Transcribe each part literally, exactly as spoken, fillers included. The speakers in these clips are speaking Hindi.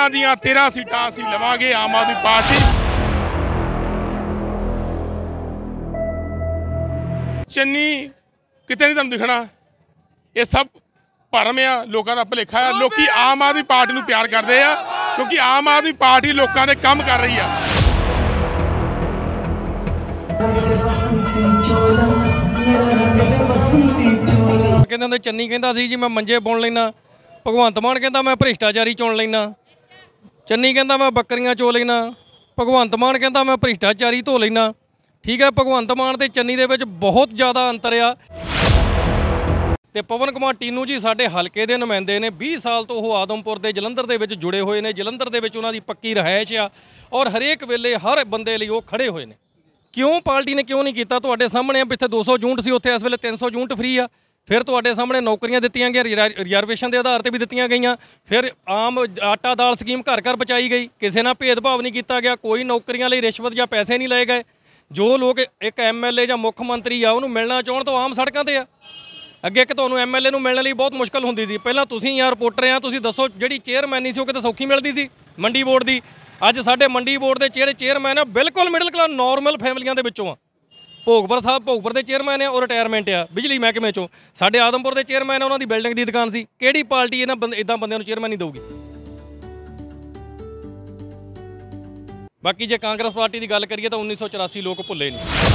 तेरह दियां तेरह सीटां असीं लवांगे आम आदमी पार्टी। चन्नी किते नहीं तुहानूं दिखना, ये सब भरम आ, लोगों का भुलेखा है। लोग आम आदमी पार्टी नूं प्यार करते हैं क्योंकि आम आदमी पार्टी लोगों के काम कर रही है। कहते ਹੁੰਦੇ चन्नी कहता सी जी मैं मंजे बुन लेना, भगवंत मान कहता मैं भ्रिष्टाचारी चुन लेना, चन्नी कहता मैं बकरियां चो लेना, भगवंत मान कहता मैं भ्रिष्टाचारी धो लेना। ठीक है, भगवंत मान ते चन्नी दे विच बहुत ज़्यादा अंतर आ। ਤੇ ਪਵਨ ਕੁਮਾਰ ਟੀਨੂ ਜੀ ਸਾਡੇ ਹਲਕੇ ਦੇ ਨੁਮਾਇੰਦੇ ਨੇ, ਵੀਹ ਸਾਲ ਤੋਂ ਉਹ ਆਦਮਪੁਰ ਦੇ ਜਲੰਧਰ ਦੇ ਵਿੱਚ ਜੁੜੇ ਹੋਏ ਨੇ। ਜਲੰਧਰ ਦੇ ਵਿੱਚ ਉਹਨਾਂ ਦੀ ਪੱਕੀ ਰਿਹਾਇਸ਼ ਆ ਔਰ ਹਰੇਕ ਵੇਲੇ ਹਰ ਬੰਦੇ ਲਈ ਉਹ ਖੜੇ ਹੋਏ ਨੇ। ਕਿਉਂ ਪਾਰਟੀ ਨੇ ਕਿਉਂ ਨਹੀਂ ਕੀਤਾ? ਤੁਹਾਡੇ ਸਾਹਮਣੇ ਆ, ਇੱਥੇ ਦੋ ਸੌ ਯੂਨਿਟ ਸੀ, ਉੱਥੇ ਇਸ ਵੇਲੇ ਤਿੰਨ ਸੌ ਯੂਨਿਟ ਫ੍ਰੀ ਆ। ਫਿਰ ਤੁਹਾਡੇ ਸਾਹਮਣੇ ਨੌਕਰੀਆਂ ਦਿੱਤੀਆਂ ਗਈਆਂ, ਰਿਜ਼ਰਵੇਸ਼ਨ ਦੇ ਆਧਾਰ ਤੇ ਵੀ ਦਿੱਤੀਆਂ ਗਈਆਂ। ਫਿਰ ਆਮ ਆਟਾ ਦਾਲ ਸਕੀਮ ਘਰ ਘਰ ਪਹੁੰਚਾਈ ਗਈ, ਕਿਸੇ ਨਾਲ ਭੇਦਭਾਵ ਨਹੀਂ ਕੀਤਾ ਗਿਆ, ਕੋਈ ਨੌਕਰੀਆਂ ਲਈ ਰਿਸ਼ਵਤ ਜਾਂ ਪੈਸੇ ਨਹੀਂ ਲਏ ਗਏ। ਜੋ ਲੋਕ ਇੱਕ ਐਮ ਐਲ ਏ ਜਾਂ ਮੁੱਖ ਮੰਤਰੀ ਆ ਉਹਨੂੰ ਮਿਲਣਾ ਚਾਹੁਣ ਤਾਂ ਆਮ ਸੜਕਾਂ 'ਤੇ ਆ। ਅੱਗੇ ਇੱਕ ਤੁਹਾਨੂੰ ਐਮ ਐਲ ਏ ਨੂੰ ਮਿਲਣ ਲਈ ਬਹੁਤ ਮੁਸ਼ਕਿਲ ਹੁੰਦੀ ਸੀ। ਪਹਿਲਾਂ ਤੁਸੀਂ ਯਾਰ ਰਿਪੋਰਟਰ ਆ, ਤੁਸੀਂ ਦੱਸੋ ਜਿਹੜੀ ਚੇਅਰਮੈਨੀ ਸੀ ਉਹ ਕਿਤੇ ਸੌਖੀ ਮਿਲਦੀ ਸੀ ਮੰਡੀ ਬੋਰਡ ਦੀ? ਅੱਜ ਸਾਡੇ ਮੰਡੀ ਬੋਰਡ ਦੇ ਜਿਹੜੇ ਚੇਅਰਮੈਨ ਆ ਬਿਲਕੁਲ ਮਿਡਲ ਕਲਾਸ ਨੋਰਮਲ ਫੈਮਲੀਆਂ ਦੇ ਵਿੱਚੋਂ ਆ। ਭੋਗਪੁਰ ਸਾਹਿਬ ਭੋਗਪੁਰ ਦੇ ਚੇਅਰਮੈਨ ਆ, ਉਹ ਰਿਟਾਇਰਮੈਂਟ ਆ ਬਿਜਲੀ ਮਹਿਕਮੇ 'ਚੋਂ। ਸਾਡੇ ਆਦਮਪੁਰ ਦੇ ਚੇਅਰਮੈਨ ਆ, ਉਹਨਾਂ ਦੀ ਬਿਲਡਿੰਗ ਦੀ ਦੁਕਾਨ ਸੀ। ਕਿਹੜੀ ਪਾਰਟੀ ਇਹਨਾਂ ਬੰਦੇ ਇੱਦਾਂ ਬੰਦਿਆਂ ਨੂੰ ਚੇਅਰਮੈਨ ਨਹੀਂ ਦੇਊਗੀ? ਬਾਕੀ ਜੇ ਕਾਂਗਰਸ ਪਾਰਟੀ ਦੀ ਗੱਲ ਕਰੀਏ ਤਾਂ ਉੱਨੀ ਸੌ ਚੁਰਾਸੀ ਲੋਕ ਭੁੱਲੇ ਨਹੀਂ।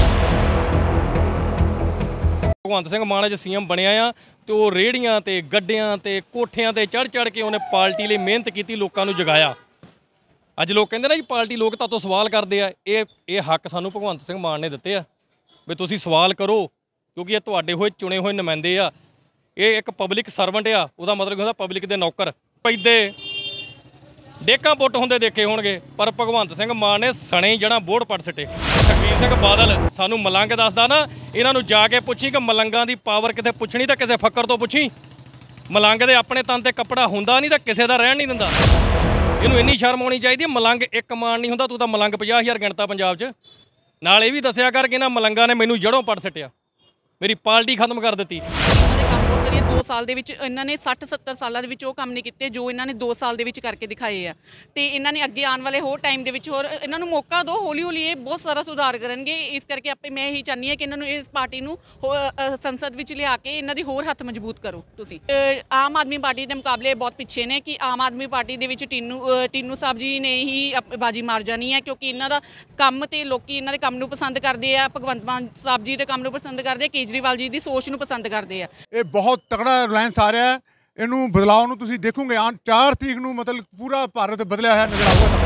ਭਗਵੰਤ ਸਿੰਘ ਮਾਨ ਅੱਜ ਸੀ ਐਮ ਬਣਿਆ ਆ ਤੇ ਉਹ ਰੇਹੜੀਆਂ ਤੇ ਗੱਡਿਆਂ ਤੇ ਕੋਠਿਆਂ ਤੇ ਚੜ੍ਹ ਚੜ੍ਹ ਕੇ ਉਹਨੇ ਪਾਰਟੀ ਲਈ ਮਿਹਨਤ ਕੀਤੀ, ਲੋਕਾਂ ਨੂੰ ਜਗਾਇਆ। ਅੱਜ ਲੋਕ ਕਹਿੰਦੇ ਨਾ ਜੀ ਪਾਰਟੀ ਲੋਕ ਤਾਂ ਤੋਂ ਸਵਾਲ ਕਰਦੇ ਆ। ਇਹ ਇਹ ਹੱਕ ਸਾਨੂੰ ਭਗਵੰਤ ਸਿੰਘ ਮਾਨ ਨੇ ਦਿੱਤੇ ਆ ਵੀ ਤੁਸੀਂ ਸਵਾਲ ਕਰੋ, ਕਿਉਂਕਿ ਇਹ ਤੁਹਾਡੇ ਹੋਏ ਚੁਣੇ ਹੋਏ ਨੁਮਾਇੰਦੇ ਆ। ਇਹ ਇੱਕ ਪਬਲਿਕ ਸਰਵੈਂਟ ਆ, ਉਹਦਾ ਮਤਲਬ ਹੁੰਦਾ ਪਬਲਿਕ ਦੇ ਨੌਕਰ। ਪੈਦੇ ਡੇਕਾਂ ਪੁੱਟ ਹੁੰਦੇ ਦੇਖੇ ਹੋਣਗੇ, ਪਰ ਭਗਵੰਤ ਸਿੰਘ ਮਾਨ ਨੇ ਸਣੇ ਜਣਾ ਬੋੜ ਪੱਟ ਸਿੱਟੇ। ਸੁਖਬੀਰ ਸਿੰਘ ਬਾਦਲ ਸਾਨੂੰ ਮਲੰਗ ਦੱਸਦਾ ਨਾ, ਇਹਨਾਂ ਨੂੰ ਜਾ ਕੇ ਪੁੱਛੀ ਕਿ ਮਲੰਗਾਂ ਦੀ ਪਾਵਰ ਕਿਤੇ ਪੁੱਛਣੀ ਤਾਂ ਕਿਸੇ ਫੱਕਰ ਤੋਂ ਪੁੱਛੀ। ਮਲੰਗ ਦੇ ਆਪਣੇ ਤਨ ਤੇ ਕੱਪੜਾ ਹੁੰਦਾ ਨਹੀਂ ਤਾਂ ਕਿਸੇ ਦਾ ਰਹਿਣ ਨਹੀਂ ਦਿੰਦਾ। ਇਹਨੂੰ ਇੰਨੀ ਸ਼ਰਮ ਆਉਣੀ ਚਾਹੀਦੀ ਹੈ। ਮਲੰਗ ਇੱਕ ਮਾਨ ਨਹੀਂ ਹੁੰਦਾ, ਤੂੰ ਤਾਂ ਮਲੰਗ ਪੰਜਾਹ ਹਜ਼ਾਰ ਗਿਣਤਾ ਪੰਜਾਬ 'ਚ। ਨਾਲ ਇਹ ਵੀ ਦੱਸਿਆ ਕਰ ਕਿ ਇਹਨਾਂ ਮਲੰਗਾਂ ਨੇ ਮੈਨੂੰ ਜੜੋਂ ਪੱਟ ਸਿੱਟਿਆ, ਮੇਰੀ ਪਾਰਟੀ ਖਤਮ ਕਰ ਦਿੱਤੀ। दो साल ਦੇ ਵਿੱਚ ਇਹਨਾਂ ਨੇ ਸੱਠ ਸੱਤਰ ਸਾਲਾਂ ਦੇ ਵਿੱਚ ਉਹ ਕੰਮ ਨਹੀਂ ਕੀਤੇ ਜੋ ਇਹਨਾਂ ਨੇ ਦੋ ਸਾਲ ਦੇ ਵਿੱਚ ਕਰਕੇ ਦਿਖਾਏ ਆ। ਤੇ ਇਹਨਾਂ ਨੇ ਅੱਗੇ ਆਉਣ ਵਾਲੇ ਹੋਰ ਟਾਈਮ ਦੇ ਵਿੱਚ ਹੋਰ ਇਹਨਾਂ ਨੂੰ ਮੌਕਾ ਦਿਓ, ਹੌਲੀ ਹੌਲੀ ਇਹ ਬਹੁਤ ਸਾਰਾ ਸੁਧਾਰ ਕਰਨਗੇ। ਇਸ ਕਰਕੇ ਆਪੇ ਮੈਂ ਇਹੀ ਚਾਹੁੰਦੀ ਹਾਂ ਕਿ ਇਹਨਾਂ ਨੂੰ ਇਸ ਪਾਰਟੀ ਨੂੰ ਸੰਸਦ ਵਿੱਚ ਲਿਆ ਕੇ ਇਹਨਾਂ ਦੀ ਹੋਰ ਹੱਥ ਮਜ਼ਬੂਤ ਕਰੋ। ਤੁਸੀਂ ਆਮ ਆਦਮੀ ਪਾਰਟੀ ਦੇ ਮੁਕਾਬਲੇ ਬਹੁਤ ਪਿੱਛੇ ਨੇ ਕਿ ਆਮ ਆਦਮੀ ਪਾਰਟੀ ਦੇ ਵਿੱਚ ਟੀਨੂ ਟੀਨੂ ਸਾਹਿਬ ਜੀ ਨੇ ਹੀ ਬਾਜੀ ਮਾਰ ਜਾਣੀ ਹੈ, ਕਿਉਂਕਿ ਇਹਨਾਂ ਦਾ ਕੰਮ ਤੇ ਲੋਕੀ ਇਹਨਾਂ ਦੇ ਕੰਮ ਨੂੰ ਪਸੰਦ ਕਰਦੇ ਆ। ਭਗਵੰਤ ਮਾਨ ਸਾਹਿਬ ਜੀ ਦੇ ਕੰਮ ਨੂੰ ਪਸੰਦ ਕਰਦੇ ਆ, ਕੇਜਰੀਵਾਲ ਜੀ ਦੀ ਸੋਚ ਨੂੰ ਪਸੰਦ ਕਰਦੇ ਆ। ਇਹ ਬਹੁਤ ਤਕੜਾ ਰਿਲਾਇੰਸ ਆ ਰਿਹਾ ਹੈ। ਇਹਨੂੰ ਬਦਲਾਅ ਨੂੰ ਤੁਸੀਂ ਦੇਖੋਗੇ ਆ ਚਾਰ ਤਰੀਕ ਨੂੰ, ਮਤਲਬ ਪੂਰਾ ਭਾਰਤ ਬਦਲਿਆ ਹੋਇਆ ਨਜ਼ਰ ਆਊਗਾ।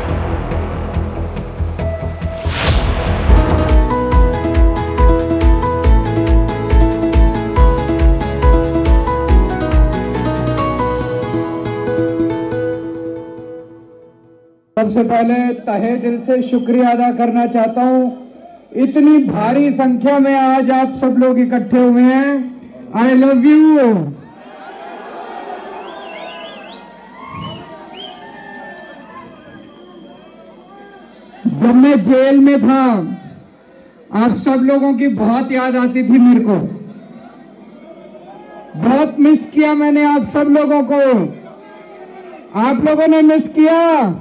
सबसे पहले तहे दिल से शुक्रिया अदा करना चाहता हूँ। इतनी भारी संख्या में आज आप सब लोग इकट्ठे हुए हैं। I love you. जब मैं जेल में था आप सब लोगों की बहुत याद आती थी मेरे को, बहुत मिस किया मैंने आप सब लोगों को। आप लोगों ने मिस किया।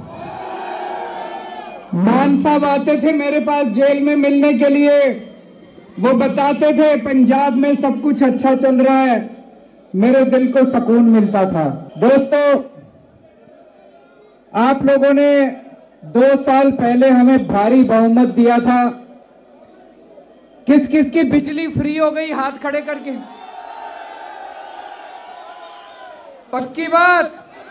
मान साहब आते थे मेरे पास जेल में मिलने के लिए, वो बताते थे पंजाब में सब कुछ अच्छा चल रहा है, मेरे दिल को सुकून मिलता था। दोस्तों, आप लोगों ने दो साल पहले हमें भारी बहुमत दिया था। किस किस की बिजली फ्री हो गई? हाथ खड़े करके। पक्की बात?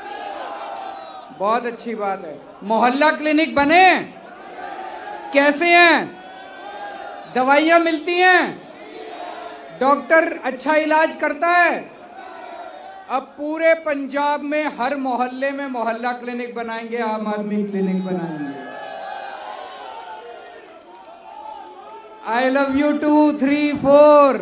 बहुत अच्छी बात है। मोहल्ला क्लिनिक बने? कैसे हैं? दवाइयां मिलती हैं? डॉक्टर अच्छा इलाज करता है? अब पूरे पंजाब में हर मोहल्ले में मोहल्ला क्लिनिक बनाएंगे, आम आदमी क्लिनिक बनाएंगे। I love you two three four.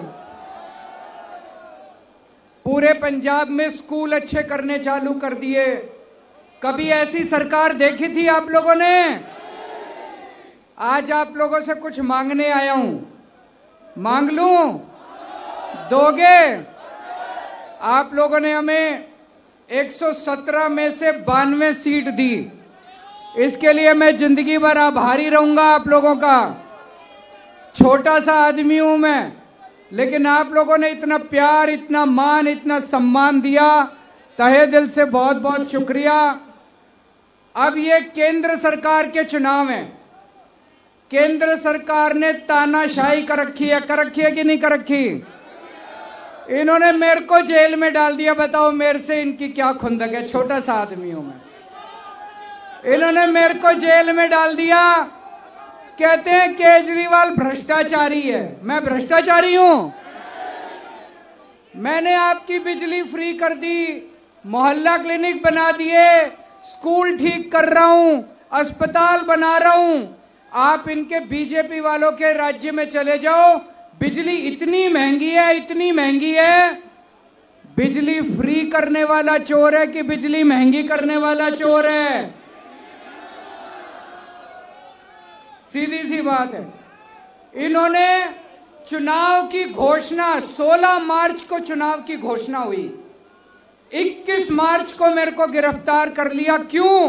पूरे पंजाब में स्कूल अच्छे करने चालू कर दिए। कभी ऐसी सरकार देखी थी आप लोगों ने? आज आप लोगों से कुछ मांगने आया हूं, मांग लूं? दोगे? आप लोगों ने हमें एक सौ सत्रह में से बानवे सीट दी। इसके लिए मैं जिंदगी भर आभारी रहूंगा आप लोगों का। छोटा सा आदमी हूं मैं, लेकिन आप लोगों ने इतना प्यार, इतना मान, इतना सम्मान दिया, तहे दिल से बहुत बहुत शुक्रिया। अब ये केंद्र सरकार के चुनाव हैं। केंद्र सरकार ने तानाशाही कर रखी है, कर रखी है कि नहीं कर रखी? इन्होंने मेरे को जेल में डाल दिया। बताओ मेरे से इनकी क्या खुंदक है? छोटा सा आदमी हूं मैं। इन्होंने मेरे को जेल में डाल दिया। कहते हैं केजरीवाल भ्रष्टाचारी है। मैं भ्रष्टाचारी हूं? मैंने आपकी बिजली फ्री कर दी, मोहल्ला क्लिनिक बना दिए, स्कूल ठीक कर रहा हूं, अस्पताल बना रहा हूं। आप इनके बीजेपी वालों के राज्य में चले जाओ, बिजली इतनी महंगी है, इतनी महंगी है। बिजली फ्री करने वाला चोर है कि बिजली महंगी करने वाला चोर है? सीधी सी बात है। इन्होंने चुनाव की घोषणा, सोलह मार्च को चुनाव की घोषणा हुई, इक्कीस मार्च को मेरे को गिरफ्तार कर लिया। क्यों?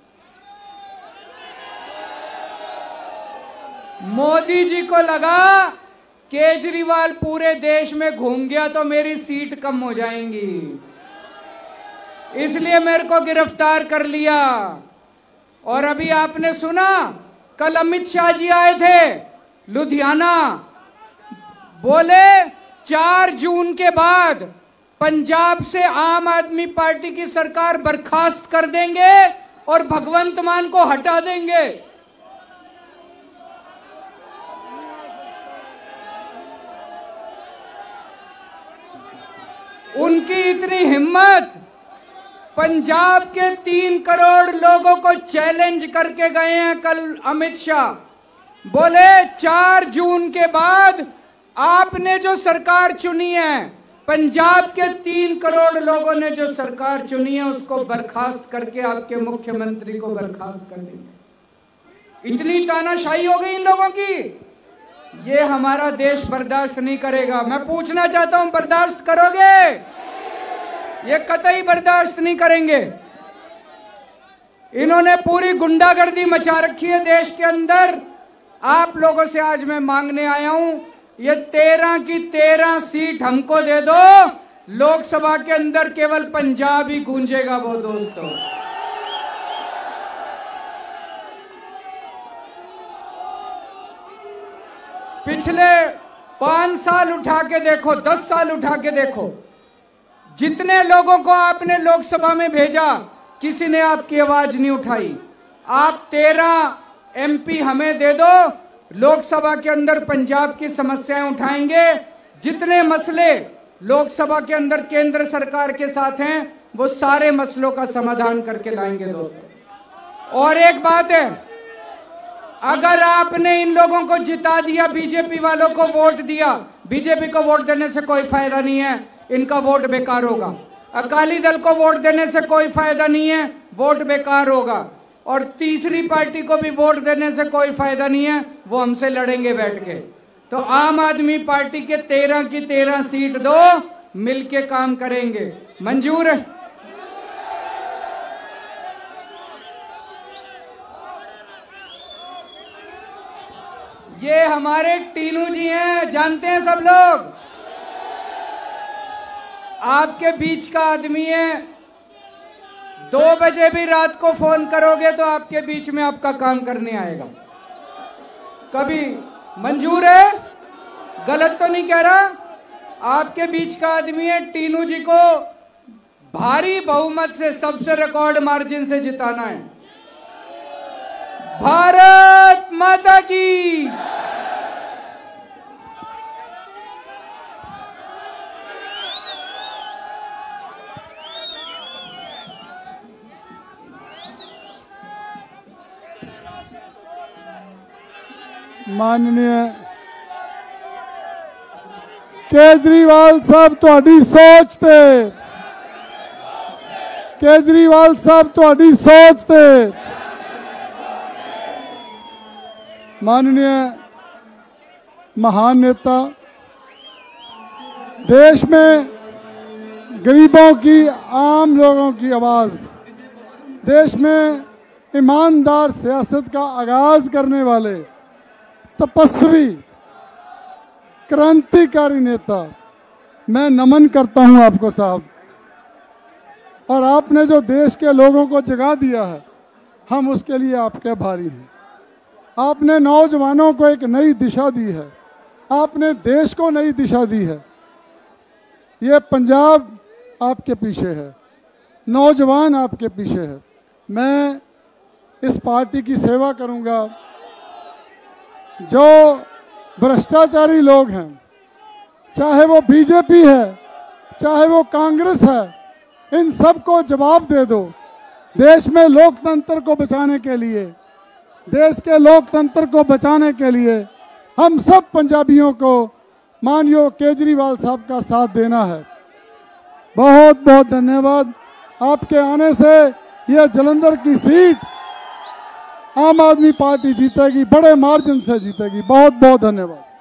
मोदी जी को लगा केजरीवाल पूरे देश में घूम गया तो मेरी सीट कम हो जाएंगी, इसलिए मेरे को गिरफ्तार कर लिया। और अभी आपने सुना, कल अमित शाह जी आए थे लुधियाना, बोले चार जून के बाद पंजाब से आम आदमी पार्टी की सरकार बर्खास्त कर देंगे और भगवंत मान को हटा देंगे। उनकी इतनी हिम्मत, पंजाब के तीन करोड़ लोगों को चैलेंज करके गए हैं कल अमित शाह। बोले चार जून के बाद आपने जो सरकार चुनी है, पंजाब के तीन करोड़ लोगों ने जो सरकार चुनी है, उसको बर्खास्त करके आपके मुख्यमंत्री को बर्खास्त कर देंगे। इतनी तानाशाही हो गई इन लोगों की, ये हमारा देश बर्दाश्त नहीं करेगा। मैं पूछना चाहता हूं, बर्दाश्त करोगे? ये कतई बर्दाश्त नहीं करेंगे। इन्होंने पूरी गुंडागर्दी मचा रखी है देश के अंदर। आप लोगों से आज मैं मांगने आया हूं, ये तेरह की तेरह सीट हमको दे दो। लोकसभा के अंदर केवल पंजाब ही गूंजेगा वो दोस्तों। पिछले पांच साल उठा के देखो, दस साल उठा के देखो, जितने लोगों को आपने लोकसभा में भेजा, किसी ने आपकी आवाज नहीं उठाई। आप तेरह एमपी हमें दे दो, लोकसभा के अंदर पंजाब की समस्याएं उठाएंगे। जितने मसले लोकसभा के अंदर केंद्र सरकार के साथ हैं, वो सारे मसलों का समाधान करके लाएंगे दोस्तों। और एक बात है, अगर आपने इन लोगों को जिता दिया, बीजेपी वालों को वोट दिया, बीजेपी को वोट देने से कोई फायदा नहीं है, इनका वोट बेकार होगा। अकाली दल को वोट देने से कोई फायदा नहीं है, वोट बेकार होगा। और तीसरी पार्टी को भी वोट देने से कोई फायदा नहीं है, वो हमसे लड़ेंगे बैठ के। तो आम आदमी पार्टी के तेरह की तेरह सीट दो, मिलके काम करेंगे। मंजूर है? ये हमारे टीनू जी हैं, जानते हैं सब लोग। आपके बीच का आदमी है, दो बजे भी रात को फोन करोगे तो आपके बीच में आपका काम करने आएगा। कभी मंजूर है? गलत तो नहीं कह रहा? आपके बीच का आदमी है। टीनू जी को भारी बहुमत से, सबसे रिकॉर्ड मार्जिन से जिताना है। भारत माता की। माननीय केजरीवाल साहब, ਤੁਹਾਡੀ ਸੋਚ ਤੇ केजरीवाल साहब ਤੁਹਾਡੀ ਸੋਚ ਤੇ माननीय महान नेता, देश में गरीबों की, आम लोगों की आवाज़, देश में ईमानदार सियासत का आगाज करने वाले तपस्वी क्रांतिकारी नेता, मैं नमन करता हूं आपको साहब। और आपने जो देश के लोगों को जगा दिया है, हम उसके लिए आपके आभारी हैं। आपने नौजवानों को एक नई दिशा दी है, आपने देश को नई दिशा दी है। ये पंजाब आपके पीछे है, नौजवान आपके पीछे है। मैं इस पार्टी की सेवा करूंगा। जो भ्रष्टाचारी लोग हैं, चाहे वो बीजेपी है, चाहे वो कांग्रेस है, इन सबको जवाब दे दो। देश में लोकतंत्र को बचाने के लिए, देश के लोकतंत्र को बचाने के लिए हम सब पंजाबियों को माननीय केजरीवाल साहब का साथ देना है। बहुत बहुत धन्यवाद। आपके आने से यह जालंधर की सीट आम आदमी पार्टी जीतेगी, बड़े मार्जिन से जीतेगी। बहुत बहुत धन्यवाद।